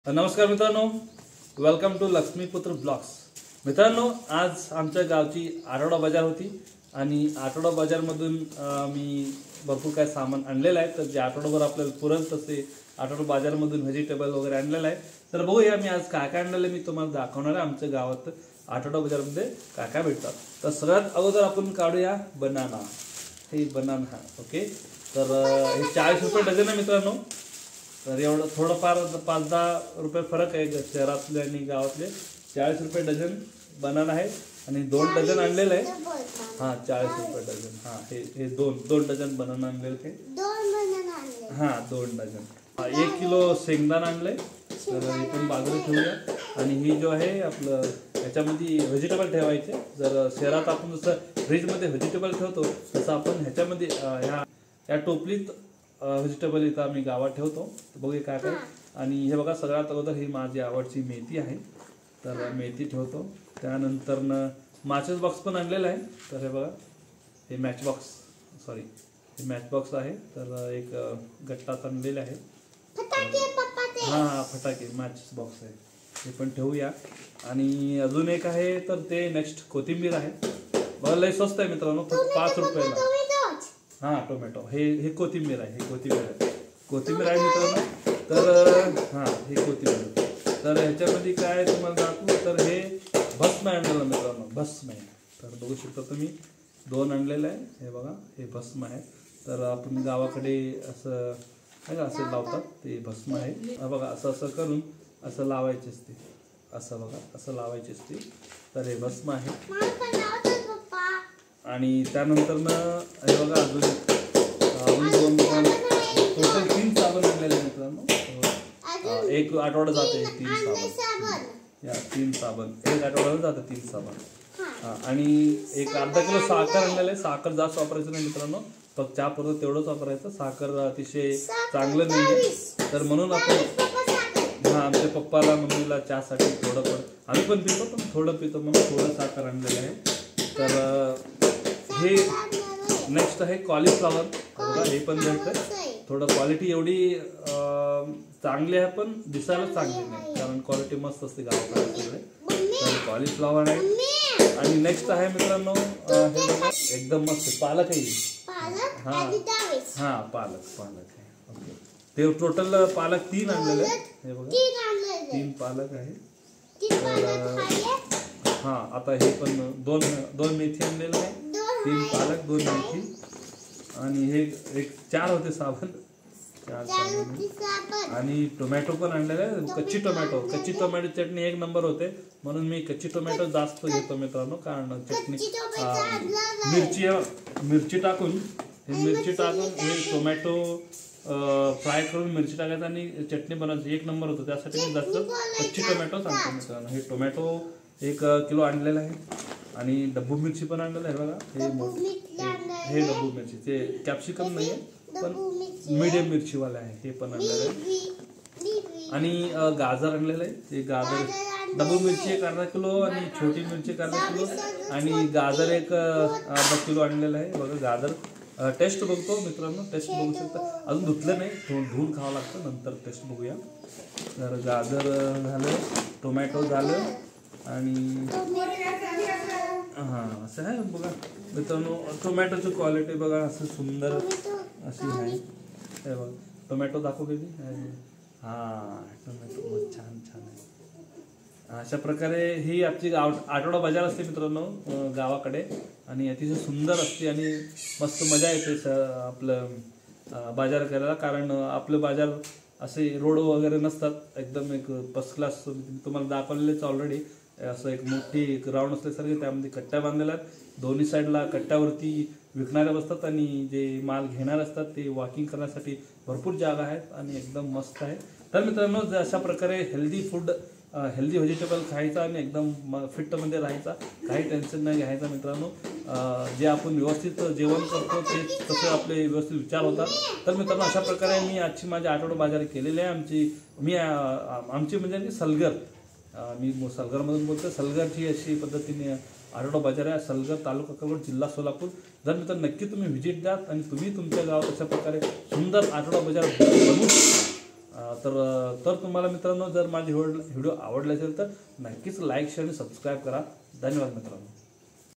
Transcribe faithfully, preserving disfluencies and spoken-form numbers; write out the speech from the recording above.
नमस्कार मित्रांनो, welcome to Laxmiputra blogs. मित्रांनो, आज आमच्या गावची आठवडा बाजार होती आणि आठवडा बाजारमधून मी भरपूर काय सामान आणलेलं आहे। तर जे आठवडाभर आपल्याला पुरेल तसे आठवडा बाजारमधून व्हेजिटेबल वगैरे आणलेलं आहे। तर बघूया मी आज काय काय आणलेलं मी तुम्हाला दाखवणार आहे। आमच्या गावात आठवडा बाजारमध्ये काय काय भेटतात। तर सगळ्यात अगोदर आपण काढूया बनाना। हे बनाना ओके। तर हे चाळीस रुपये डझन आहे मित्रांनो। तर एवढं थोडंफार पाच दहा रुपये फरक आहे शहरातले आणि गावातले। चाळीस रुपये डझन बनाना आहे आणि दोन डझन आणलेलं आहे। हां, चाळीस रुपये डझन। हां, हे हे दोन दोन डझन बनाना आणलेले आहे। दोन बनाना आणले। हां, दोन डझन। एक किलो शेंगदाणा आणले। तर हे पण बाजूला ठेवूया। आणि ही जो आहे आपलं ह्याच्यामध्ये व्हेजिटेबल ठेवायचे। जर शहरात आपण जसं फ्रीजमध्ये व्हेजिटेबल ठेवतो तसं आपण ह्याच्यामध्ये ह्या या टोपलीत व्हेजिटेबल इथं आम्ही गावात ठेवतो। बघूया काय काय। आणि हे बघा, सगळ्यात अगोदर ही माझी आवडची मेथी आहे। तर मेथी ठेवतो। त्यानंतर मॅचेस बॉक्स पण आणलेला आहे। तर हे बघा, हे मॅच बॉक्स सॉरी हे मॅच बॉक्स आहे। तर एक गट्टा आणलेला आहे। हां हां फटाके मॅच बॉक्स आहे, हे पण ठेवूया। आणि अजून एक आहे तर ते नेक्स्ट कोथिंबीर आहे। बघा, लय स्वस्त आहे मित्रांनो, फक्त पाच रुपयाला। हां, टोमॅटो हे हे कोथिंबीर आहे। हे कोथिंबीर आहे कोथिंबीर आहे मित्रांनो। तर हां, हे कोथिंबीर। तर ह्याच्यामध्ये काय तुम्हाला दाखवू, तर हे भस्म आहे आणलेलं मित्रांनो, भस्म आहे। तर बघू शकता तुम्ही, दोन आणलेलं आहे। हे बघा, हे भस्म आहे। तर आपण गावाकडे असं आहे का असं लावतात, ते भस्म आहे। बघा, असं असं करून असं लावायचे असते, असं बघा असं लावायचे असते। तर हे भस्म आहे। आणि त्यानंतर ना हे बघा, अजून अजून दोन टोटल तीन साबण आणलेले मित्रांनो। एक आठवडा जाते तीन साबण, या तीन साबण एक आठवड्याला जातं तीन साबण। आणि एक अर्धा किलो साखर आणलेलं आहे। साखर जास्त वापरायचं नाही मित्रांनो, फक्त चहा पुरतं तेवढंच वापरायचं। साखर अतिशय चांगलं नाही आहे, तर म्हणून आपण हां आमच्या पप्पाला मम्मीला चहासाठी थोडं पण आम्ही पण पितो, पण थोडं पितो म्हणून थोडं साखर आणलेलं आहे। तर हे नेक्स्ट आहे कॉलीफ्लॉवर। बघा, हे पण भेटतं। थोडं क्वालिटी एवढी चांगली आहे, पण दिसायला चांगली नाही, कारण क्वालिटी मस्त असते गावाकडे। तर कॉलीफ्लॉवर आहे। आणि नेक्स्ट आहे मित्रांनो, हे बघा एकदम मस्त पालक आहे। हां हां पालक पालक आहे ओके। ते टोटल पालक तीन आणलेले आहे। हे बघा, तीन पालक आहे। हां, आता हे पण दोन दोन मेथी आणलेलं आहे, तीन पालक दोन मेथी। आणि हे एक चार होते साबण, चार साबण। आणि टोमॅटो पण आणलेला आहे, कच्ची टोमॅटो कच्ची टोमॅटो चटणी एक नंबर होते, म्हणून मी कच्ची टोमॅटो जास्त घेतो मित्रांनो। कारण चटणी मिरची मिरची टाकून हे मिरची टाकून हे टोमॅटो फ्राय करून मिरची टाकायचं आणि चटणी बनवायची, एक नंबर होतं। त्यासाठी मी जास्त कच्ची टोमॅटो सांगतो मित्रांनो। हे टोमॅटो एक किलो आणलेला आहे। आणि डब्बू मिरची पण आणलेलं आहे बघा, हे हे डब्बू मिरची, ते कॅप्सिकम नाही आहे पण मीडियम मिरचीवाला आहे, हे पण आणलेलं आहे। आणि गाजर आणलेलं आहे, ते गाजर डब्बू मिरची एक अर्धा किलो आणि छोटी मिरची एक अर्धा किलो आणि गाजर एक अर्धा किलो आणलेलं आहे। बघा, गाजर टेस्ट बघतो मित्रांनो, टेस्ट बघू शकता। अजून धुतलं नाही, धुवून खावं लागतं, नंतर टेस्ट बघूया। तर गाजर झालं, टोमॅटो झालं आणि हां असं आहे बघा मित्रांनो। टोमॅटोची क्वालिटी बघा, असं सुंदर अशी आहे। हे बघा, टोमॅटो दाखव बेबी। हां, टोमॅटो छान छान आहे। अशा प्रकारे ही आजची गाव आठवडा बाजार असते मित्रांनो गावाकडे, आणि अतिशय सुंदर असते आणि मस्त मजा येते आपलं बाजार करायला। कारण आपलं बाजार असे रोड वगैरे नसतात, एकदम एक फर्स्ट क्लास तुम्हाला दाखवलेलेच ऑलरेडी। असं एक मोठी ग्राउंड असल्यासारखे त्यामध्ये कट्ट्या बांधलेल्या आहेत। दोन्ही साईडला कट्ट्यावरती विकणारे बसतात आणि जे माल घेणार असतात ते वॉकिंग करण्यासाठी भरपूर जागा आहेत आणि एकदम मस्त आहे। तर मित्रांनो, अशा प्रकारे हेल्दी फूड हेल्दी व्हेजिटेबल खायचा आणि एकदम फिटमध्ये राहायचा, काही टेन्शन नाही घ्यायचं मित्रांनो। जे आपण व्यवस्थित जेवण करतो ते तसे आपले व्यवस्थित विचार होतात। तर मित्रांनो, अशा प्रकारे मी आजची माझी आठवडा बाजार केलेली आहे। आमची मी आमची म्हणजे सलगर, मी सलगरमधून बोलतो। सलगरची अशी पद्धतीने आठवडा बाजार आहे, सलगर तालुका अक्कलकोट जिल्हा सोलापूर। जर मित्रांनो नक्की तुम्ही व्हिजिट द्या आणि तुम्ही तुमच्या गावात अशा प्रकारे सुंदर आठवडा बाजार बनवून तर तर तुम्हाला मित्रांनो जर माझी व्हिडिओ आवडले असेल तर नक्कीच लाईक शेअर आणि सबस्क्राईब करा. धन्यवाद मित्रांनो.